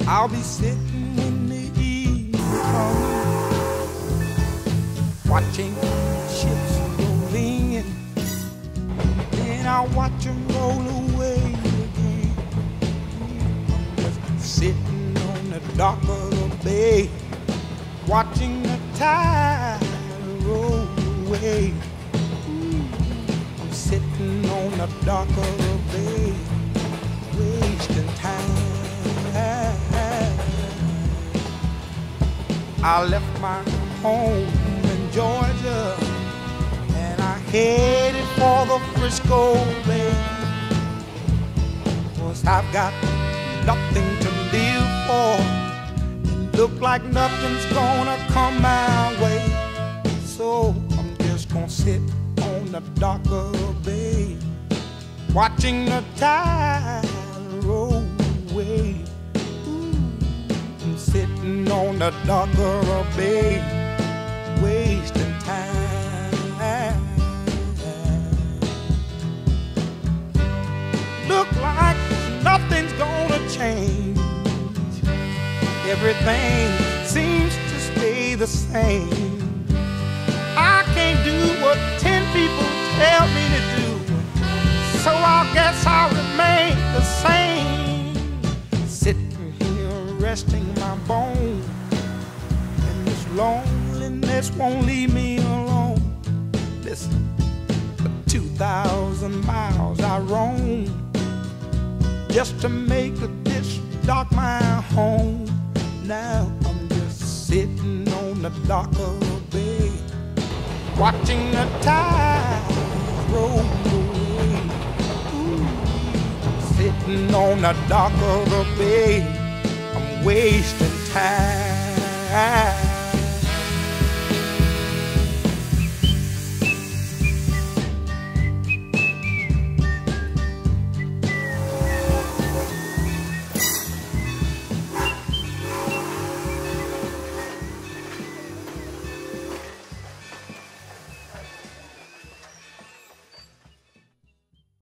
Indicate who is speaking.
Speaker 1: I'll be sitting when the evening comes, watching ships rolling in. Then I'll watch them roll away again. Just sitting on the dock of the bay, watching the tide roll away. I'm sitting on the dock of the bay, wasting time. I left my home in Georgia and I headed for the Frisco Bay. 'Cause I've got nothing to live for, and look like nothing's gonna come my way. So I'm just gonna sit on the dock of the bay, watching the tide roll away. I'm sitting on the dock of the bay, wasting time. Look like nothing's gonna change. Everything seems to stay the same. I can't do what 10 people tell me to do, so I guess I'll remain the same. Sitting here resting my bones, and this loneliness won't leave me alone. Listen, for 2,000 miles I roam just to make this dock my home. Now I'm just sitting on the dock of the bay, watching the tide roll away. Sitting on the dock of the bay, I'm wasting